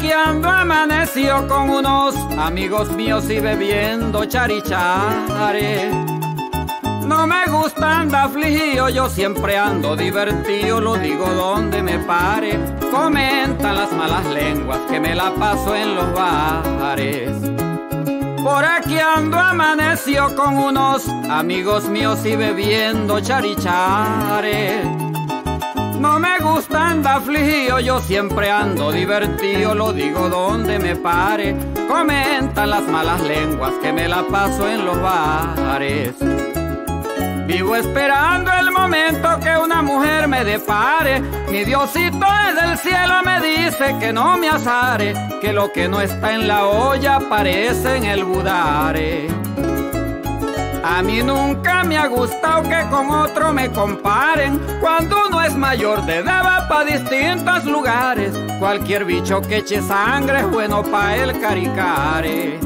aquí ando amaneció con unos amigos míos y bebiendo charichare. No me gusta andar afligido, yo siempre ando divertido, lo digo donde me pare. Comentan las malas lenguas que me la paso en los bares. Por aquí ando amaneció con unos amigos míos y bebiendo charichare. No me gusta andar afligido, yo siempre ando divertido, lo digo donde me pare. Comentan las malas lenguas que me la paso en los bares. Vivo esperando el momento que una mujer me depare. Mi Diosito desde el cielo me dice que no me azare, que lo que no está en la olla aparece en el budare. A mí nunca me ha gustado que con otro me comparen. Cuando uno es mayor de edad va pa' distintos lugares. Cualquier bicho que eche sangre es bueno pa' el caricare.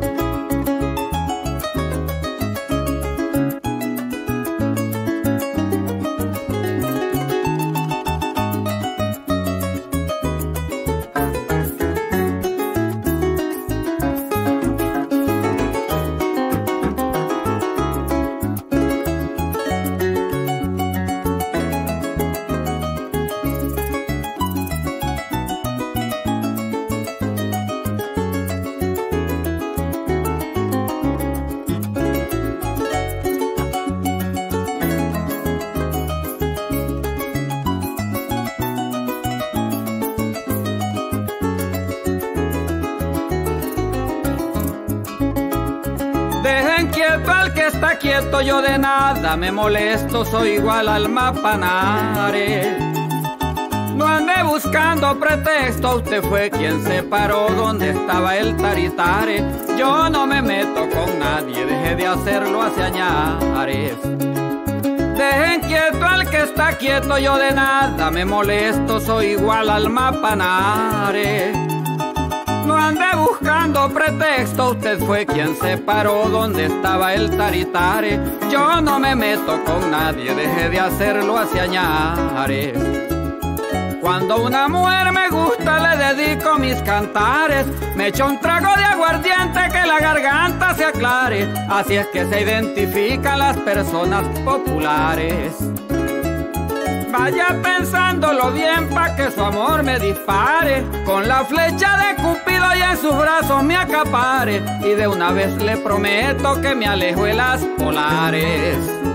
Dejen quieto al que está quieto, yo de nada me molesto, soy igual al mapanare. No ande buscando pretexto, usted fue quien se paró donde estaba el taritare. Yo no me meto con nadie, deje de hacerlo hace añares. Dejen quieto al que está quieto, yo de nada me molesto, soy igual al mapanare. No ande buscando pretexto, usted fue quien se paró donde estaba el taritare. Yo no me meto con nadie, deje de hacerlo hace añares. Cuando una mujer me gusta le dedico mis cantares. Me echo un trago de aguardiente que la garganta se aclare. Así es que se identifican las personas populares. Vaya pensándolo bien pa' que su amor me dispare. Con la flecha de Cupido y en sus brazos me acapare. Y de una vez le prometo que me alejo de las polares.